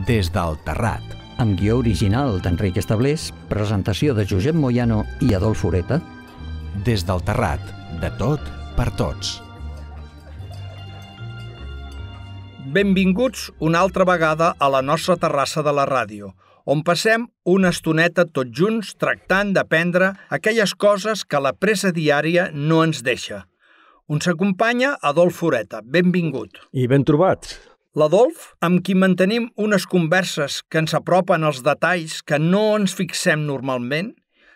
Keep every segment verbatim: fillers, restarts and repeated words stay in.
Des del Terrat. Amb guió original d'Enric Establés, presentació de Josep Moyano i Adolf Ureta. Des del Terrat, de tot per tots. Benvinguts una altra vegada a la nostra terrassa de la ràdio, on passem una estoneta tots junts tractant d'aprendre aquelles coses que la pressa diària no ens deixa. Uns acompanya Adolf Ureta. Benvingut. I ben trobats. L'Adolf, amb qui mantenim unes converses que ens apropen als detalls que no ens fixem normalment,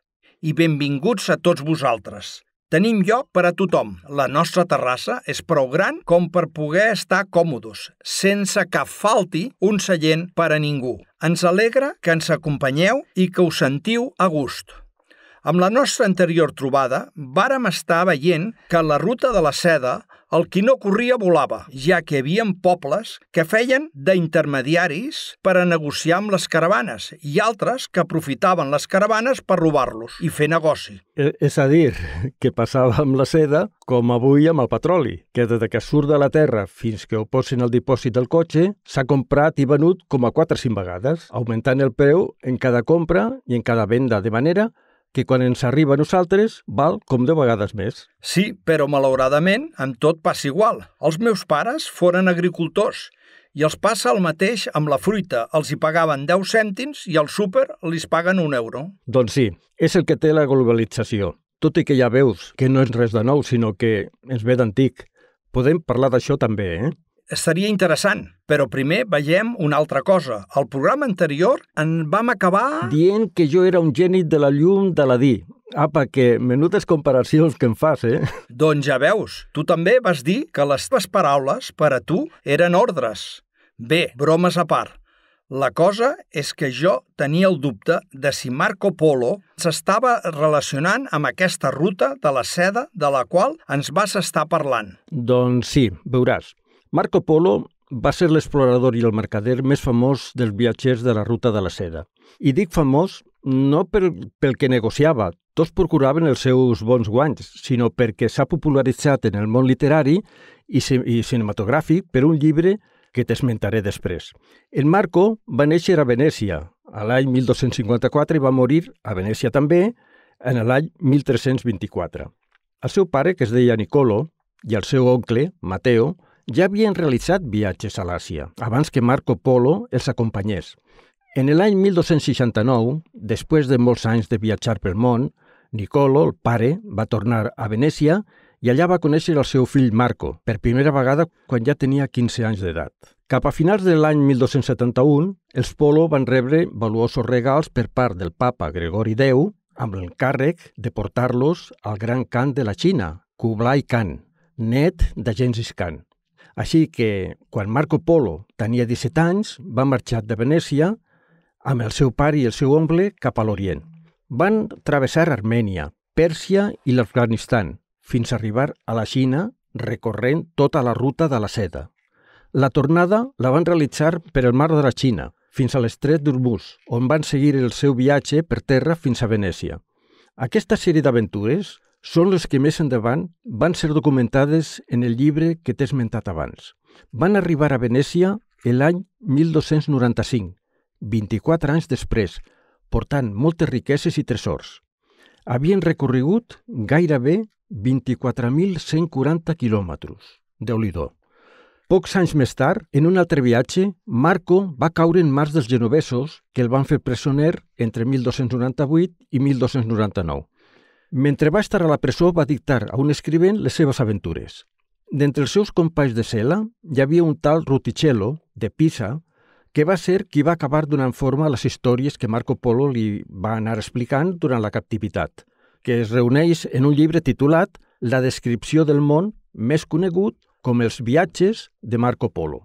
i benvinguts a tots vosaltres. Tenim lloc per a tothom. La nostra terrassa és prou gran com per poder estar còmodes, sense que falti un seient per a ningú. Ens alegra que ens acompanyeu i que us sentiu a gust. Amb la nostra anterior trobada, vàrem estar veient que a la ruta de la seda el qui no corria volava, ja que hi havia pobles que feien d'intermediaris per a negociar amb les caravanes i altres que aprofitaven les caravanes per robar-los i fer negoci. És a dir, que passava amb la seda com avui amb el petroli, que des que surt de la terra fins que ho posin al dipòsit del cotxe s'ha comprat i venut com a quatre o cinc vegades, augmentant el preu en cada compra i en cada venda, de manera que quan ens arriba a nosaltres val com deu vegades més. Sí, però malauradament amb tot passa igual. Els meus pares foren agricultors i els passa el mateix amb la fruita. Els hi pagaven deu cèntims i al súper li paguen un euro. Doncs sí, és el que té la globalització. Tot i que ja veus que no és res de nou, sinó que ens ve d'antic. Podem parlar d'això també, eh? Estaria interessant, però primer veiem una altra cosa. Al programa anterior en vam acabar... dient que jo era un geni de la llum d'Aladí. Apa, que menudes comparacions que em fas, eh? Doncs ja veus, tu també vas dir que les teves paraules per a tu eren ordres. Bé, bromes a part. La cosa és que jo tenia el dubte de si Marco Polo s'estava relacionant amb aquesta ruta de la seda de la qual ens vas estar parlant. Doncs sí, veuràs. Marco Polo va ser l'explorador i el mercader més famós dels viatgers de la ruta de la seda. I dic famós no pel, pel que negociava, tots procuraven els seus bons guanys, sinó perquè s'ha popularitzat en el món literari i, i cinematogràfic per un llibre que t'esmentaré després. En Marco va néixer a Venècia a l'any mil dos-cents cinquanta-quatre i va morir a Venècia també en l'any mil tres-cents vint-i-quatre. El seu pare, que es deia Nicolo, i el seu oncle, Mateo, ja havien realitzat viatges a l'Àsia, abans que Marco Polo els acompanyés. En l'any mil dos-cents seixanta-nou, després de molts anys de viatjar pel món, Nicolo, el pare, va tornar a Venècia i allà va conèixer el seu fill Marco, per primera vegada quan ja tenia quinze anys d'edat. Cap a finals de l'any mil dos-cents setanta-un, els Polo van rebre valuosos regals per part del papa Gregori deu amb l'encàrrec de portar-los al gran Khan de la Xina, Kublai Khan, net de Gengis Khan. Així que, quan Marco Polo tenia disset anys, va marxar de Venècia amb el seu pare i el seu oncle cap a l'Orient. Van travessar Armènia, Pèrsia i l'Afganistan, fins a arribar a la Xina, recorrent tota la ruta de la seda. La tornada la van realitzar per el mar de la Xina, fins a l'estret d'Hormuz, on van seguir el seu viatge per terra fins a Venècia. Aquesta sèrie d'aventures són les que més endavant van ser documentades en el llibre que t'he esmentat abans. Van arribar a Venècia l'any mil dos-cents noranta-cinc, vint-i-quatre anys després, portant moltes riqueses i tresors. Havien recorregut gairebé vint-i-quatre mil cent quaranta quilòmetres. Déu-n'hi-do. Pocs anys més tard, en un altre viatge, Marco va caure en mans dels genovesos que el van fer presoner entre mil dos-cents noranta-vuit i mil dos-cents noranta-nou. Mentre va estar a la presó, va dictar a un escrivent les seves aventures. D'entre els seus companys de cel·la hi havia un tal Ruticello, de Pisa, que va ser qui va acabar donant forma a les històries que Marco Polo li va anar explicant durant la captivitat, que es reuneix en un llibre titulat La descripció del món, més conegut com els viatges de Marco Polo.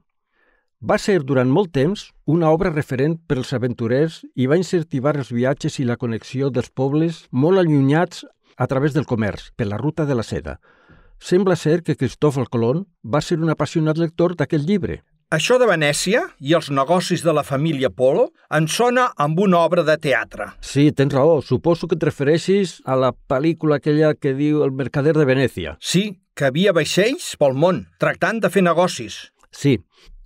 Va ser durant molt temps una obra referent per als aventurers i va incentivar els viatges i la connexió dels pobles molt allunyats a través del comerç, per la ruta de la seda. Sembla ser que Cristòfol Colom va ser un apassionat lector d'aquest llibre. Això de Venècia i els negocis de la família Polo en sona amb una obra de teatre. Sí, tens raó. Suposo que et refereixis a la pel·lícula aquella que diu El mercader de Venècia. Sí, que havia vaixells pel món, tractant de fer negocis. Sí,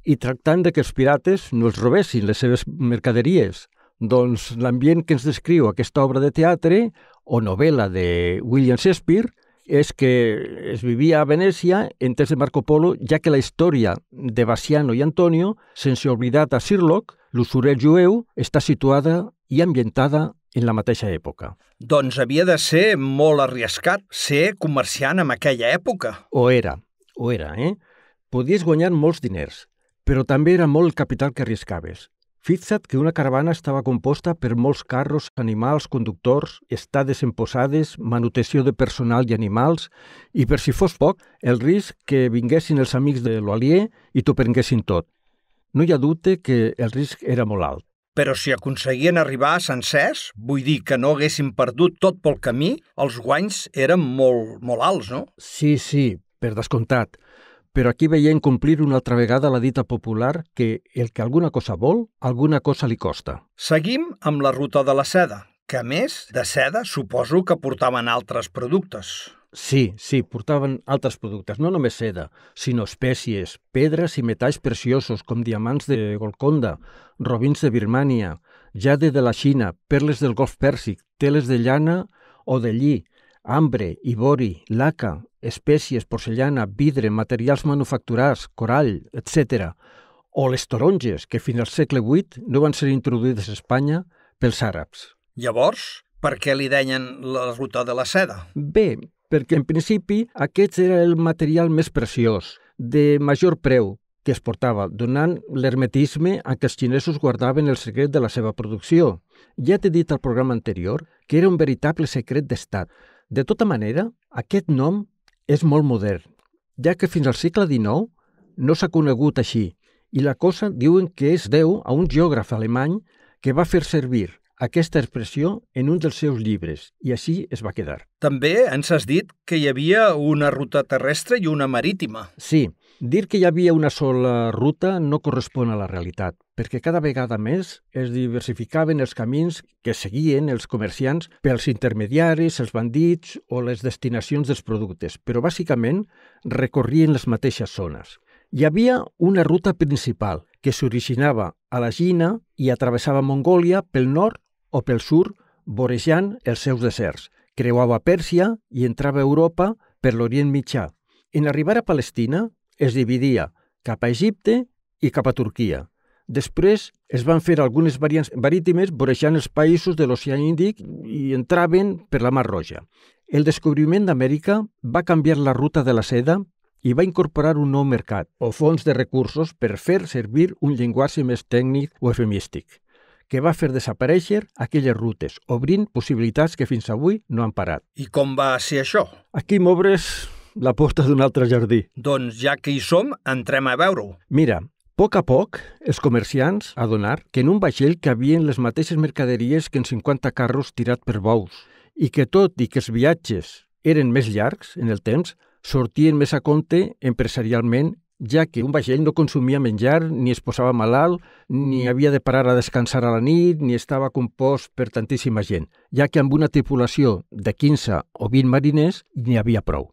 i tractant de que els pirates no els robessin les seves mercaderies. Doncs l'ambient que ens descriu aquesta obra de teatre o novel·la de William Shakespeare és que es vivia a Venècia en temps de Marco Polo, ja que la història de Bassiano i Antonio, sense oblidar a Sherlock, l'usurer jueu, està situada i ambientada en la mateixa època. Doncs havia de ser molt arriscat ser comerciant en aquella època. O era, o era, eh? Podies guanyar molts diners, però també era molt el capital que arriscaves. Fixa't que una caravana estava composta per molts carros, animals, conductors, estades en posades, manutenció de personal i animals, i per si fos poc, el risc que vinguessin els amics de l'aliè i t'ho prenguessin tot. No hi ha dubte que el risc era molt alt. Però si aconseguien arribar a sencers, vull dir que no haguessin perdut tot pel camí, els guanys eren molt, molt alts, no? Sí, sí, per descomptat. Però aquí veiem complir una altra vegada la dita popular que el que alguna cosa vol, alguna cosa li costa. Seguim amb la ruta de la seda, que a més de seda suposo que portaven altres productes. Sí, sí, portaven altres productes, no només seda, sinó espècies, pedres i metalls preciosos com diamants de Golconda, robins de Birmània, jade de la Xina, perles del Golf Pèrsic, teles de llana o de lli, ambre, ivori, laca, espècies, porcellana, vidre, materials manufacturats, corall, etcètera. O les taronges, que fins al segle vuit no van ser introduïdes a Espanya pels àrabs. Llavors, per què li deien la ruta de la seda? Bé, perquè en principi aquest era el material més preciós, de major preu, que es portava, donant l'hermetisme a què els xinesos guardaven el secret de la seva producció. Ja t'he dit al programa anterior que era un veritable secret d'estat. De tota manera, aquest nom és molt modern, ja que fins al segle dinou no s'ha conegut així, i la cosa diuen que es deu a un geògraf alemany que va fer servir aquesta expressió en un dels seus llibres, i així es va quedar. També ens has dit que hi havia una ruta terrestre i una marítima. Sí, dir que hi havia una sola ruta no correspon a la realitat, perquè cada vegada més es diversificaven els camins que seguien els comerciants pels intermediaris, els bandits o les destinacions dels productes, però bàsicament recorrien les mateixes zones. Hi havia una ruta principal que s'originava a la Xina i atravessava Mongòlia pel nord o pel sud, vorejant els seus deserts. Creuava Pèrsia i entrava a Europa per l'Orient Mitjà. En arribar a Palestina, es dividia cap a Egipte i cap a Turquia. Després es van fer algunes variants marítimes vorejant els països de l'Oceà Índic i entraven per la Mar Roja. El descobriment d'Amèrica va canviar la ruta de la seda i va incorporar un nou mercat o fons de recursos per fer servir un llenguatge més tècnic o efemístic, que va fer desaparèixer aquelles rutes, obrint possibilitats que fins avui no han parat. I com va ser això? Aquí m'obres la porta d'un altre jardí. Doncs ja que hi som, entrem a veure-ho. Mira, a poc a poc, els comerciants adonar que en un vaixell cabien les mateixes mercaderies que en cinquanta carros tirat per bous i que tot i que els viatges eren més llargs en el temps, sortien més a compte empresarialment, ja que un vaixell no consumia menjar, ni es posava malalt, ni havia de parar a descansar a la nit, ni estava compost per tantíssima gent, ja que amb una tripulació de quinze o vint mariners n'hi havia prou.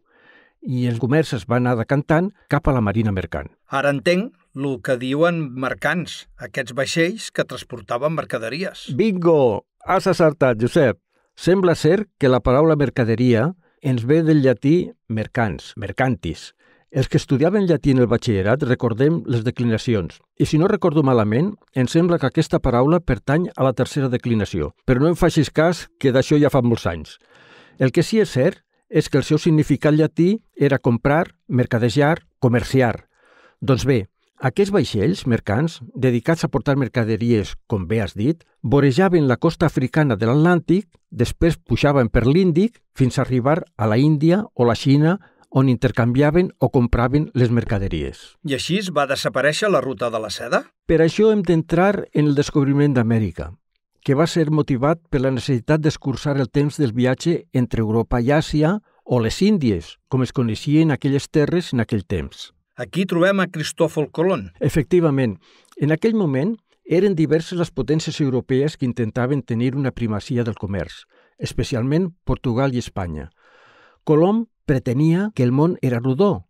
I el comerç es va anar decantant cap a la marina mercant. Ara entenc el que diuen mercants, aquests vaixells que transportaven mercaderies. Bingo! Has acertat, Josep. Sembla ser que la paraula mercaderia ens ve del llatí mercants, mercantis. Els que estudiaven llatí en el batxillerat recordem les declinacions. I si no recordo malament, em sembla que aquesta paraula pertany a la tercera declinació. Però no em facis cas, que d'això ja fa molts anys. El que sí és cert és que el seu significat llatí era comprar, mercadejar, comerciar. Doncs bé, aquests vaixells mercants, dedicats a portar mercaderies, com bé has dit, vorejaven la costa africana de l'Atlàntic, després pujaven per l'Índic fins a arribar a la Índia o la Xina, on intercanviaven o compraven les mercaderies. I així va desaparèixer la ruta de la seda? Per això hem d'entrar en el descobriment d'Amèrica, que va ser motivat per la necessitat d'escurçar el temps del viatge entre Europa i Àsia o les Índies, com es coneixien aquelles terres en aquell temps. Aquí trobem a Cristòfol Colón. Efectivament, en aquell moment eren diverses les potències europees que intentaven tenir una primacia del comerç, especialment Portugal i Espanya. Colom pretenia que el món era rodó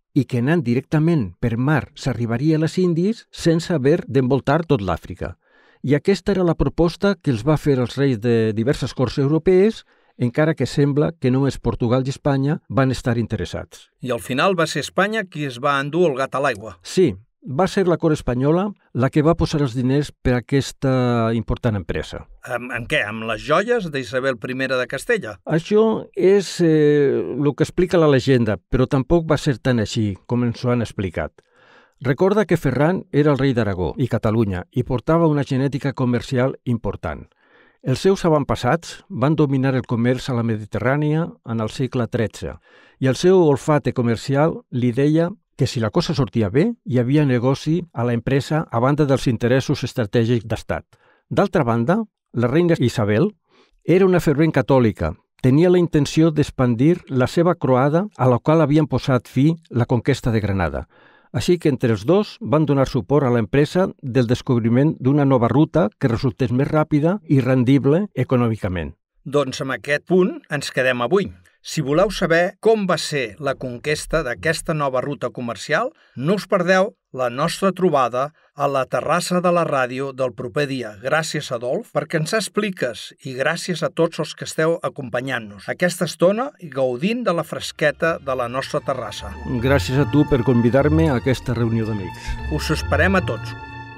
i que anant directament per mar s'arribaria a les Índies sense haver d'envoltar tot l'Àfrica. I aquesta era la proposta que els va fer els reis de diverses corts europees, encara que sembla que només Portugal i Espanya van estar interessats. I al final va ser Espanya qui es va endur el gat a l'aigua. Sí, va ser la cort espanyola la que va posar els diners per a aquesta important empresa. Amb, amb què? Amb les joies d'Isabel primera de Castella? Això és eh, el que explica la llegenda, però tampoc va ser tan així com ens ho han explicat. Recorda que Ferran era el rei d'Aragó i Catalunya i portava una genètica comercial important. Els seus avantpassats van dominar el comerç a la Mediterrània en el segle tretze i el seu olfate comercial li deia que si la cosa sortia bé, hi havia negoci a la empresa a banda dels interessos estratègics d'estat. D'altra banda, la reina Isabel era una fervent catòlica, tenia la intenció d'expandir la seva croada a la qual havien posat fi la conquesta de Granada. Així que entre els dos van donar suport a l'empresa del descobriment d'una nova ruta que resultés més ràpida i rendible econòmicament. Doncs amb aquest punt ens quedem avui. Si voleu saber com va ser la conquesta d'aquesta nova ruta comercial, no us perdeu la nostra trobada a la terrassa de la ràdio del proper dia. Gràcies, Adolf, perquè ens expliques i gràcies a tots els que esteu acompanyant-nos aquesta estona i gaudint de la fresqueta de la nostra terrassa. Gràcies a tu per convidar-me a aquesta reunió d'amics. Us esperem a tots.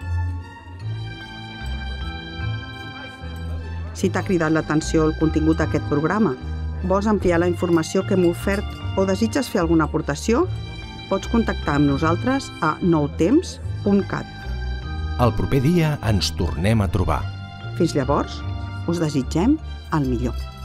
Si t'ha cridat l'atenció el contingut d'aquest programa, vols ampliar la informació que hem ofert o desitges fer alguna aportació, pots contactar amb nosaltres a nou temps punt cat. El proper dia ens tornem a trobar. Fins llavors, us desitgem el millor.